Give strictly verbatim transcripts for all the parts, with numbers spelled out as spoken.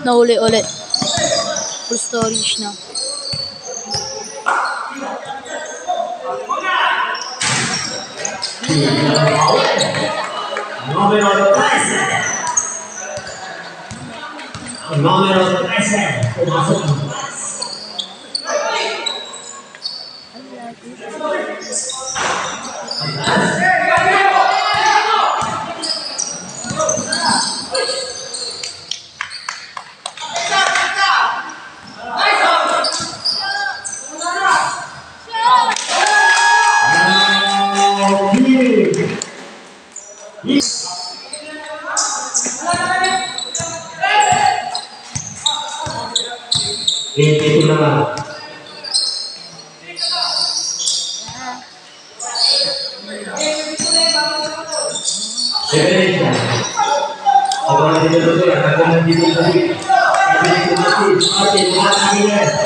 nahuli ulit. Full storage na. Numero trece. Numero trece. Pumasok. Itu nama. Sebenarnya, orang tidak betul yang akan dibutuhkan. Tapi mati, mati, mati.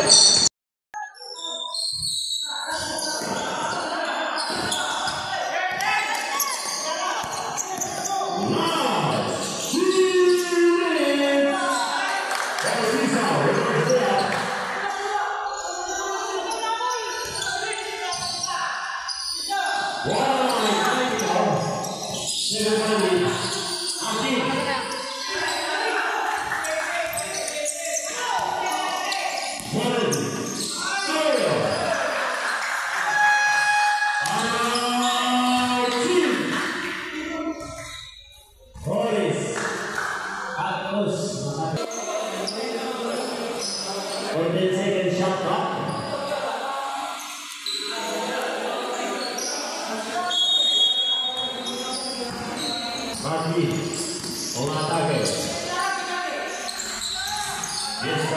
Mati, un ataque. Listo.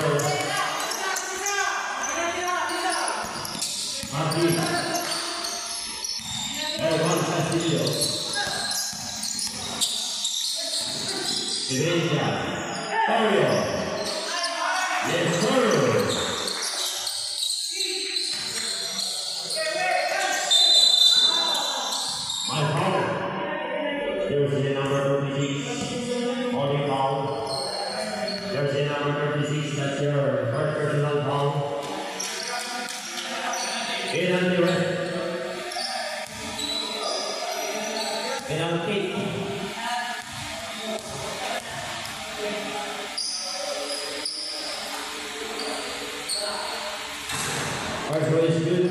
Mati. Erwan Castillo. Derecha. Mario. Listo. Jersey number thirty-six, holding foul. Jersey number thirty-six, that's your first personal foul. Penalty ref. Penalty. First one is good.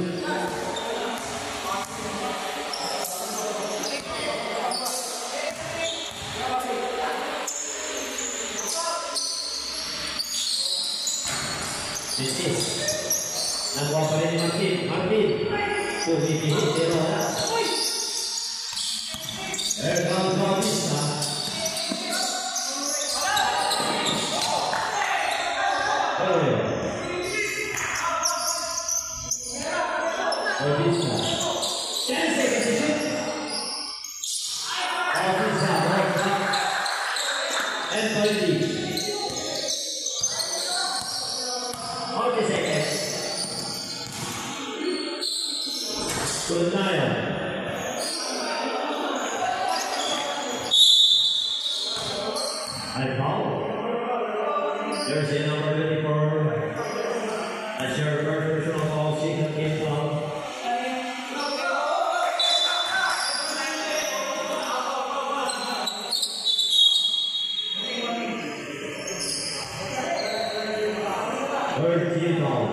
Bisnis. Nakuha pa rin ni Martin. Martin. Pumipihit. Pero wala. Air down Bautista. Oreo. Bautista. ten seconds to shoot. Bautista. Right back. And thirty. Good night. I foul. Jersey number twenty-four. That's your first personal foul. Second game foul. Third team foul.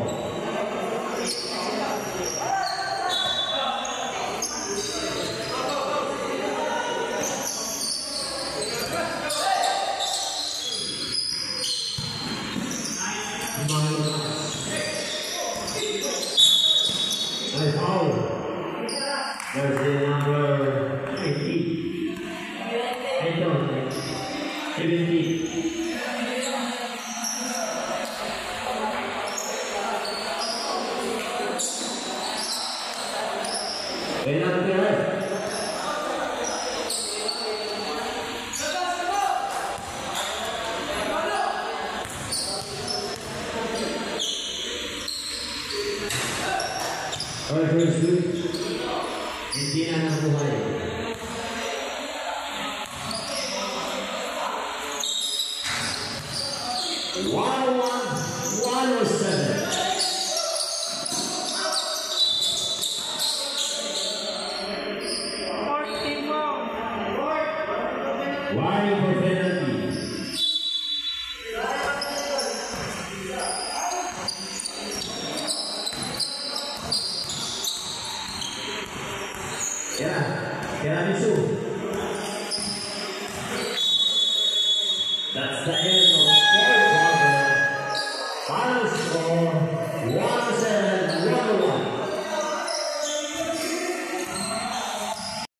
Jersey number eighty. Anthony. seventy. Penalty ref. First good. Hindi na nabuhay. one oh one, one oh seven. Warning for penalty. Yeah, Tiramisu. That's the end of